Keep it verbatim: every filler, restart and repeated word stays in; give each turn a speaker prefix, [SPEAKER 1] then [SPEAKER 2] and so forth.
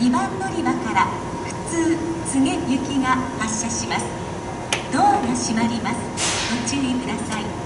[SPEAKER 1] にばん乗り場から普通柘植行きが発車します。ドアが閉まります。ご注意ください。